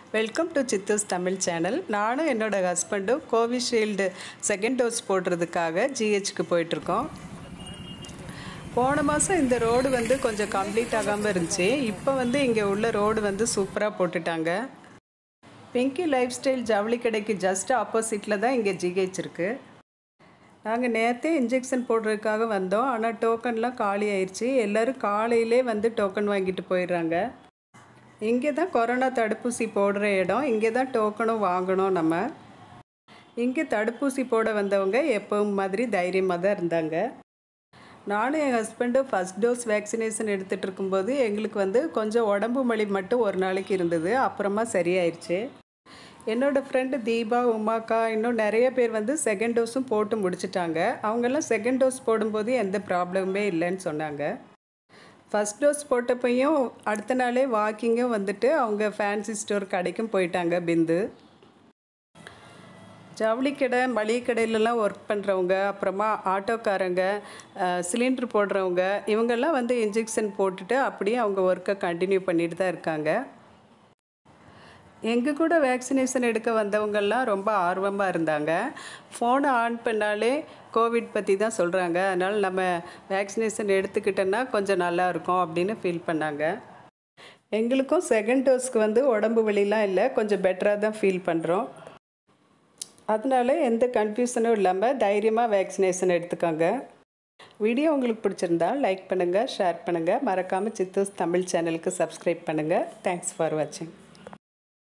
Welcome to Chithus Tamil channel. நானும் என்னோட ஹஸ்பண்டும் கோவிஷீல்டு செகண்ட் டோஸ் போடுறதுக்காக ஜிஹெச்க்கு போயிட்டுருக்கோம். போன மாதம் இந்த ரோடு கொஞ்சம் கம்ப்ளீட் ஆகாமல் இருந்துச்சு. இப்போ இங்கே உள்ள ரோடு சூப்பராக போட்டுட்டாங்க. பிங்கி லைஃப் ஸ்டைல் ஜவுளி கடைக்கு ஜஸ்ட் ஆப்போசிட்டில் தான் இங்கே ஜிஹெச் இருக்குது. நாங்கள் நேற்றே இன்ஜெக்ஷன் போடுறதுக்காக வந்தோம். ஆனால் டோக்கன்லாம் காலி ஆயிடுச்சு. எல்லோரும் காலையிலே டோக்கன் வாங்கிட்டு போயிடுறாங்க. இங்கே தான் கொரோனா தடுப்பூசி போடுற இடம். இங்கே தான் டோக்கனும் வாங்கணும். நம்ம இங்கே தடுப்பூசி போட வந்தவங்க எப்பவும் மாதிரி தைரியமாக தான் இருந்தாங்க. நானும் என் ஹஸ்பண்டும் ஃபஸ்ட் டோஸ் வேக்சினேஷன் எடுத்துகிட்டு இருக்கும்போது எங்களுக்கு கொஞ்சம் உடம்பு வலி மட்டும் ஒரு நாளைக்கு இருந்தது. அப்புறமா சரியாயிடுச்சு. என்னோடய ஃப்ரெண்டு தீபா, உமாக்கா, இன்னும் நிறைய பேர் செகண்ட் டோஸும் போட்டு முடிச்சிட்டாங்க. அவங்கெல்லாம் செகண்ட் டோஸ் போடும்போது எந்த ப்ராப்ளமுமே இல்லைன்னு சொன்னாங்க. ஃபஸ்ட் டோஸ் போட்டப்பையும் அடுத்த நாளே வாக்கிங்கும் அவங்க ஃபேன்சி ஸ்டோர் கடைக்கும் போயிட்டாங்க. பிந்து ஜவுளி கடை, மளிகை கடையிலலாம் ஒர்க் பண்ணுறவங்க, அப்புறமா ஆட்டோக்காரங்க, சிலிண்டர் போடுறவங்க, இவங்கெல்லாம் இன்ஜெக்ஷன் போட்டுட்டு அப்படியே அவங்க ஒர்க்கை கண்டினியூ பண்ணிட்டு தான் இருக்காங்க. எங்கள் கூட வேக்சினேஷன் எடுக்க வந்தவங்கெல்லாம் ரொம்ப ஆர்வமாக இருந்தாங்க. ஃபோனை ஆன் பண்ணாலே கோவிட் பற்றி தான் சொல்கிறாங்க. அதனால் நம்ம வேக்சினேஷன் எடுத்துக்கிட்டோன்னா கொஞ்சம் நல்லாயிருக்கும் அப்படின்னு ஃபீல் பண்ணாங்க. எங்களுக்கும் செகண்ட் டோஸ்க்கு உடம்பு வலிலாம் இல்லை, கொஞ்சம் பெட்டராக தான் ஃபீல் பண்ணுறோம். அதனால எந்த கன்ஃபியூஷனும் இல்லாமல் தைரியமாக வேக்சினேஷன் எடுத்துக்கோங்க. வீடியோ உங்களுக்கு பிடிச்சிருந்தா லைக் பண்ணுங்கள், ஷேர் பண்ணுங்கள். மறக்காமல் சித்தூஸ் தமிழ் சேனலுக்கு சப்ஸ்கிரைப் பண்ணுங்கள். தேங்க்ஸ் ஃபார் வாட்சிங்.